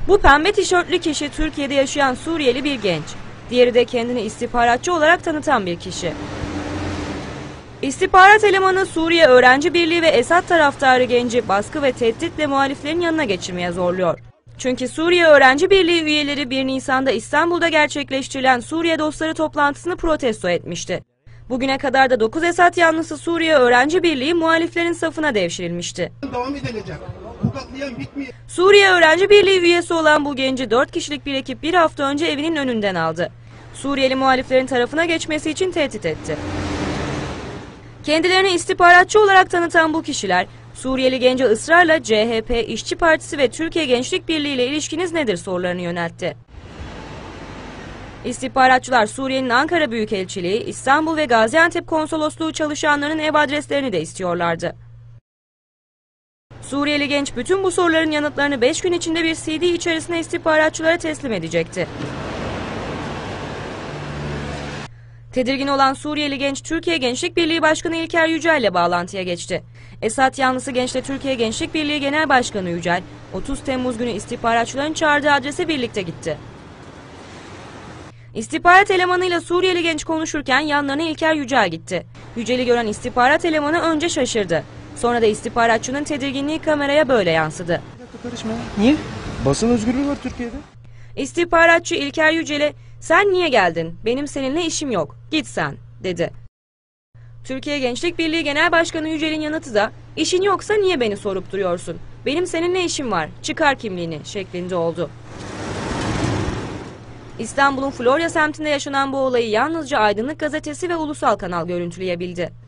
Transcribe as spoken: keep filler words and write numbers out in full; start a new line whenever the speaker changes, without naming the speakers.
Bu pembe tişörtlü kişi Türkiye'de yaşayan Suriyeli bir genç. Diğeri de kendini istihbaratçı olarak tanıtan bir kişi. İstihbarat elemanı Suriye Öğrenci Birliği ve Esad taraftarı genci baskı ve tehditle muhaliflerin yanına geçirmeye zorluyor. Çünkü Suriye Öğrenci Birliği üyeleri bir Nisan'da İstanbul'da gerçekleştirilen Suriye Dostları toplantısını protesto etmişti. Bugüne kadar da dokuz Esad yanlısı Suriye Öğrenci Birliği muhaliflerin safına devşirilmişti.
Devam edilecek. Bu katliam bitmiyor.
Suriye Öğrenci Birliği üyesi olan bu genci dört kişilik bir ekip bir hafta önce evinin önünden aldı. Suriyeli muhaliflerin tarafına geçmesi için tehdit etti. Kendilerini istihbaratçı olarak tanıtan bu kişiler, Suriyeli gence ısrarla C H P, İşçi Partisi ve Türkiye Gençlik Birliği ile ilişkiniz nedir sorularını yöneltti. İstihbaratçılar Suriye'nin Ankara Büyükelçiliği, İstanbul ve Gaziantep Konsolosluğu çalışanlarının ev adreslerini de istiyorlardı. Suriyeli genç bütün bu soruların yanıtlarını beş gün içinde bir C D içerisinde istihbaratçılara teslim edecekti. Tedirgin olan Suriyeli genç Türkiye Gençlik Birliği Başkanı İlker Yücel ile bağlantıya geçti. Esad yanlısı gençle Türkiye Gençlik Birliği Genel Başkanı Yücel, otuz Temmuz günü istihbaratçıların çağırdığı adrese birlikte gitti. İstihbarat elemanıyla Suriyeli genç konuşurken yanlarına İlker Yücel gitti. Yücel'i gören istihbarat elemanı önce şaşırdı. Sonra da istihbaratçının tedirginliği kameraya böyle yansıdı.
Karışma. Niye? Basın özgürlüğü var Türkiye'de.
İstihbaratçı İlker Yücel'e "Sen niye geldin? Benim seninle işim yok. Git sen," dedi. Türkiye Gençlik Birliği Genel Başkanı Yücel'in yanıtı da "İşin yoksa niye beni sorup duruyorsun? Benim seninle işim var. Çıkar kimliğini," şeklinde oldu. İstanbul'un Florya semtinde yaşanan bu olayı yalnızca Aydınlık Gazetesi ve Ulusal Kanal görüntüleyebildi.